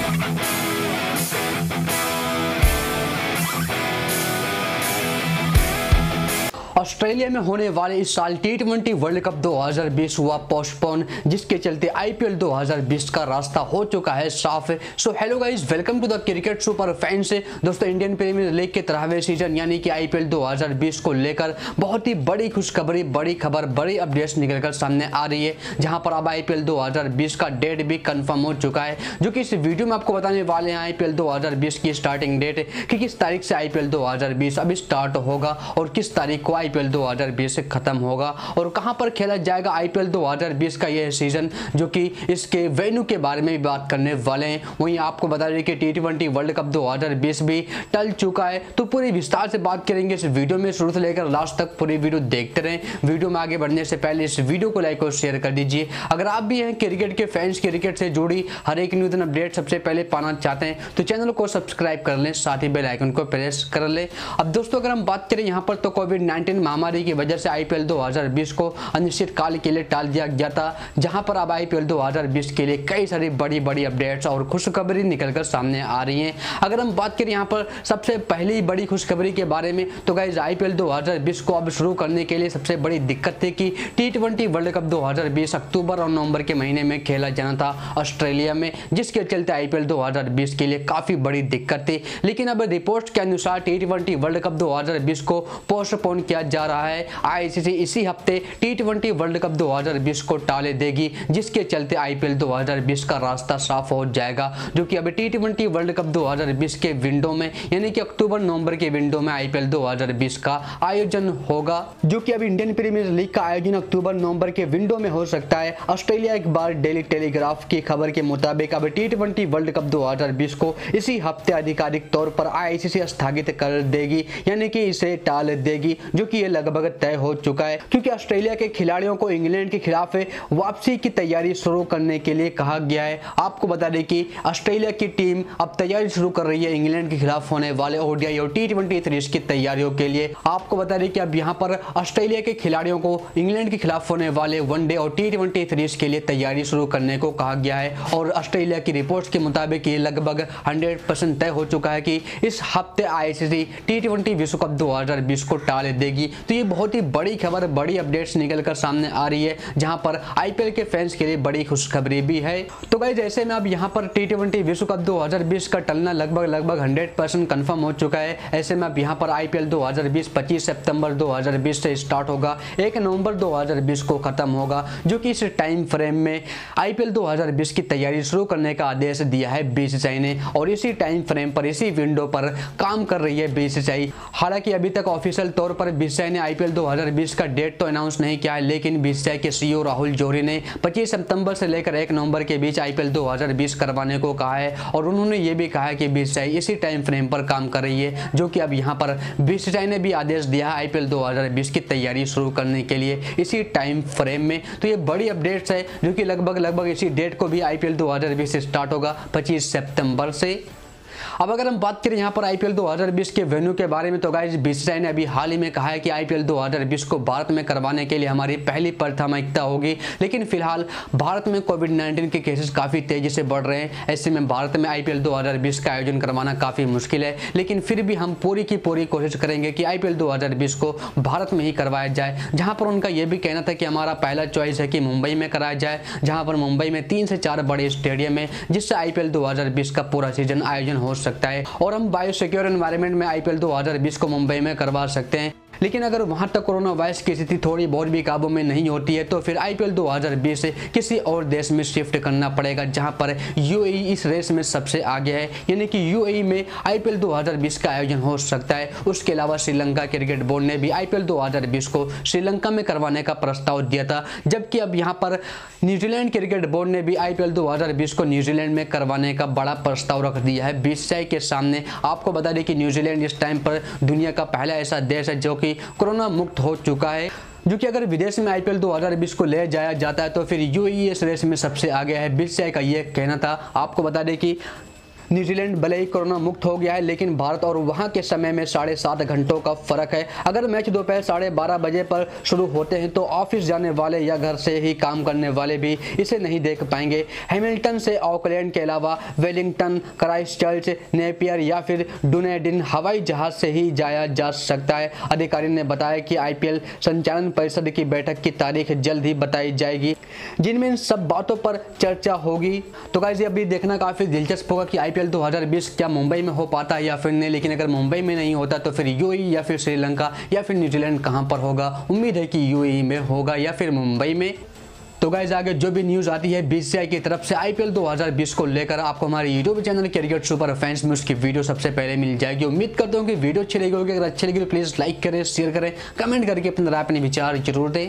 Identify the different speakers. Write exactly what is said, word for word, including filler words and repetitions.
Speaker 1: Australia में होने वाले इस साल टी ट्वेंटी वर्ल्ड कप दो हज़ार बीस हुआ पोस्टपोन, जिसके चलते आईपीएल दो हज़ार बीस का रास्ता हो चुका है साफ। So hello guys, welcome to the cricket super fans. दोस्तों, इंडियन प्रीमियर लीग के तेरहवें सीजन यानी कि आईपीएल दो हज़ार बीस को लेकर बहुत ही बड़ी खुशखबरी, बड़ी खबर, बड़ी अपडेट्स निकलकर सामने आ रही है, जहां पर अब आईपीएल दो हज़ार बीस का डेट भी कंफर्म हो चुका है, जो कि इस वीडियो में आपको बताने वाले हैं आईपीएल दो हज़ार बीस की स्टार्टिंग डेट कि किस तारीख से आईपीएल दो हज़ार बीस अभी स्टार्ट होगा और किस तारीख को आईपीएल दो हज़ार बीस से खत्म होगा और कहां पर खेला जाएगा आईपीएल दो हज़ार बीस का यह सीजन, जो कि इसके वेन्यू के बारे में भी बात करने वाले हैं। वहीं आपको बता दें कि टी ट्वेंटी वर्ल्ड कप दो हज़ार बीस भी टल चुका है, तो पूरी विस्तार से बात करेंगे इस वीडियो में। शुरू से लेकर लास्ट तक पूरी वीडियो देखते रहें। वीडियो में आगे बढ़ने से पहले इस वीडियो को लाइक और शेयर कर दीजिए। अगर आप भी हैं क्रिकेट के फैंस, क्रिकेट से जुड़ी हर एक न्यूज़ अपडेट सबसे पहले पाना चाहते हैं तो चैनल को सब्सक्राइब कर लें, साथ ही बेल आइकन को प्रेस कर लें। अब दोस्तों, अगर हम बात करें यहाँ पर तो कोविड नाइन्टीन महामारी की वजह से आईपीएल दो हज़ार बीस को अनिश्चित काल के लिए टाल दिया गया था, जहां पर अब आईपीएल दो हज़ार बीस के लिए कई सारी बड़ी बड़ी अपडेट्स और खुशखबरी निकलकर सामने आ रही हैं। अगर हम बात करें यहां पर सबसे पहली बड़ी खुशखबरी के बारे में तो गाइस, आईपीएल दो हज़ार बीस को अब शुरू करने के लिए सबसे बड़ी दिक्कत थी कि टी ट्वेंटी वर्ल्ड कप दो हज़ार बीस अक्टूबर और नवंबर के महीने में खेला जाना था ऑस्ट्रेलिया में, जिसके चलते आईपीएल दो हज़ार बीस के लिए काफी बड़ी दिक्कत थी। लेकिन अब रिपोर्ट के अनुसार टी ट्वेंटी वर्ल्ड कप दो हज़ार बीस को पोस्टपोन किया जा रहा है। आईसीसी इसी हफ्ते टी ट्वेंटी वर्ल्ड कप दो हज़ार बीस को टाले देगी, जिसके चलते आईपीएल दो हज़ार बीस का रास्ता साफ हो जाएगा, जो कि अभी टी ट्वेंटी वर्ल्ड कप दो हज़ार बीस के विंडो में यानी कि अक्टूबर नवंबर के विंडो में आईपीएल दो हज़ार बीस का आयोजन होगा, जो कि अभी इंडियन प्रीमियर लीग का आयोजन अक्टूबर नवंबर के विंडो में हो सकता है। ऑस्ट्रेलिया एक बार डेली टेलीग्राफ की खबर के मुताबिक अब टी ट्वेंटी वर्ल्ड कप दो हज़ार बीस को इसी हफ्ते आधिकारिक तौर पर आईसीसी स्थगित कर देगी, यानी कि इसे टाल देगी, जो कि ये लगभग तय हो चुका है, क्योंकि ऑस्ट्रेलिया के खिलाड़ियों को इंग्लैंड के खिलाफ वापसी की तैयारी शुरू करने के लिए कहा गया है। आपको बता दें कि ऑस्ट्रेलिया की टीम अब तैयारी शुरू कर रही है इंग्लैंड के खिलाफ होने वाले ओडीआई और टी ट्वेंटी सीरीज की तैयारियों के लिए। आपको बता दें कि अब यहां पर ऑस्ट्रेलिया के खिलाड़ियों को इंग्लैंड के खिलाफ होने वाले वनडे और टी ट्वेंटी सीरीज के लिए तैयारी शुरू करने को कहा गया है और ऑस्ट्रेलिया की रिपोर्ट्स के मुताबिक ये लगभग हंड्रेड परसेंट तय हो चुका है कि इस हफ्ते आईसीसी टी ट्वेंटी विश्व कप दो हज़ार बीस को टाल देगी। तो ये बहुत ही बड़ी खबर, बड़ी अपडेट्स निकलकर सामने आ रही है, जहां पर आईपीएल के फैंस के लिए बड़ी खुशखबरी भी है। तो गाइस, ऐसे में अब यहां पर टी ट्वेंटी विश्व कप दो हज़ार बीस का टलना लगभग लगभग हंड्रेड परसेंट कंफर्म हो चुका है। ऐसे में अब यहां पर आईपीएल दो हज़ार बीस पच्चीस सितंबर दो हज़ार बीस से स्टार्ट होगा, एक नवंबर दो हज़ार बीस को खत्म होगा, जो कि इस टाइम फ्रेम में आईपीएल दो हज़ार बीस की तैयारी शुरू करने का आदेश दिया है बीसीसीआई ने और इसी टाइम फ्रेम पर, इसी विंडो पर काम कर रही है बीसीसीआई। हालांकि अभी तक ऑफिशियल तौर पर बीसीसीआई ने आईपीएल दो हज़ार बीस का डेट तो अनाउंस नहीं किया है, लेकिन बीसीसीआई के सीईओ राहुल जौहरी ने पच्चीस सितंबर से लेकर एक नवंबर के बीच आईपीएल दो हज़ार बीस करवाने को कहा है और उन्होंने ये भी कहा है कि बीसीसीआई इसी टाइम फ्रेम पर काम कर रही है, जो कि अब यहां पर बीसीसीआई ने भी आदेश दिया है आईपीएल दो हज़ार बीस की तैयारी शुरू करने के लिए इसी टाइम फ्रेम में। तो ये बड़ी अपडेट्स है, जो कि लगभग लगभग इसी डेट को भी आईपीएल दो हज़ार बीस से स्टार्ट होगा पच्चीस सितंबर से। अब अगर हम बात करें यहाँ पर आईपीएल दो हज़ार बीस के वेन्यू के बारे में तो गाइस, बीसीसीआई ने अभी हाल ही में कहा है कि आईपीएल दो हज़ार बीस को भारत में करवाने के लिए हमारी पहली प्राथमिकता होगी, लेकिन फिलहाल भारत में कोविड नाइन्टीन के केसेस काफ़ी तेजी से बढ़ रहे हैं। ऐसे में भारत में आईपीएल दो हज़ार बीस का आयोजन करवाना काफ़ी मुश्किल है, लेकिन फिर भी हम पूरी की पूरी कोशिश करेंगे कि आईपीएल दो हज़ार बीस को भारत में ही करवाया जाए, जहाँ पर उनका यह भी कहना था कि हमारा पहला चॉइस है कि मुंबई में कराया जाए, जहाँ पर मुंबई में तीन से चार बड़े स्टेडियम है, जिससे आईपीएल दो हज़ार बीस का पूरा सीजन आयोजन हो सकता है और हम बायो सिक्योर एनवायरनमेंट में आईपीएल दो हज़ार बीस को मुंबई में करवा सकते हैं। लेकिन अगर वहां तक कोरोना वायरस की स्थिति थोड़ी बहुत भी काबू में नहीं होती है तो फिर आईपीएल दो हज़ार बीस किसी और देश में शिफ्ट करना पड़ेगा, जहां पर यूएई इस रेस में सबसे आगे है, यानी कि यूएई में आईपीएल दो हज़ार बीस का आयोजन हो सकता है। उसके अलावा श्रीलंका क्रिकेट बोर्ड ने भी आईपीएल दो हज़ार बीस को श्रीलंका में करवाने का प्रस्ताव दिया था, जबकि अब यहाँ पर न्यूजीलैंड क्रिकेट बोर्ड ने भी आईपीएल दो हज़ार बीस को न्यूजीलैंड में करवाने का बड़ा प्रस्ताव रख दिया है बीसीसीआई के सामने। आपको बता दें कि न्यूजीलैंड इस टाइम पर दुनिया का पहला ऐसा देश है जो कि कोरोना मुक्त हो चुका है, जो कि अगर विदेश में आईपीएल दो हज़ार बीस को ले जाया जाता है तो फिर यूएई इस रेस में सबसे आगे है, बीसीसीआई का ये कहना था। आपको बता दें कि न्यूजीलैंड भले ही कोरोना मुक्त हो गया है, लेकिन भारत और वहां के समय में साढ़े सात घंटों का फर्क है। अगर मैच दोपहर साढ़े बारह बजे पर शुरू होते हैं तो ऑफिस जाने वाले या घर से ही काम करने वाले भी इसे नहीं देख पाएंगे। हैमिल्टन से ऑकलैंड के अलावा वेलिंगटन, क्राइस्टचर्च, नेपियर या फिर डुनेडिन हवाई जहाज से ही जाया जा सकता है। अधिकारी ने बताया कि आईपीएल संचालन परिषद की बैठक की तारीख जल्द ही बताई जाएगी, जिनमें इन सब बातों पर चर्चा होगी। तो गाइस अभी देखना काफी दिलचस्प होगा कि आईपीएल दो हज़ार बीस क्या मुंबई में हो पाता है या फिर नहीं। लेकिन अगर मुंबई में नहीं होता तो फिर यूएई या फिर श्रीलंका या फिर न्यूजीलैंड कहां पर होगा। उम्मीद है कि यूएई में होगा या फिर मुंबई में। तो गाइस आगे जो भी न्यूज़ आती है बीसीसीआई की तरफ से आईपीएल दो हज़ार बीस को लेकर आपको हमारे YouTube channel cricket super fans में उसकी वीडियो सबसे पहले मिल जाएगी। उम्मीद करता हूँ कि वीडियो अच्छी लगी होगी। अगर अच्छी लगी तो प्लीज़ लाइक करें, शेयर करें, कमेंट करके अपना अपने विचार जरूर दें।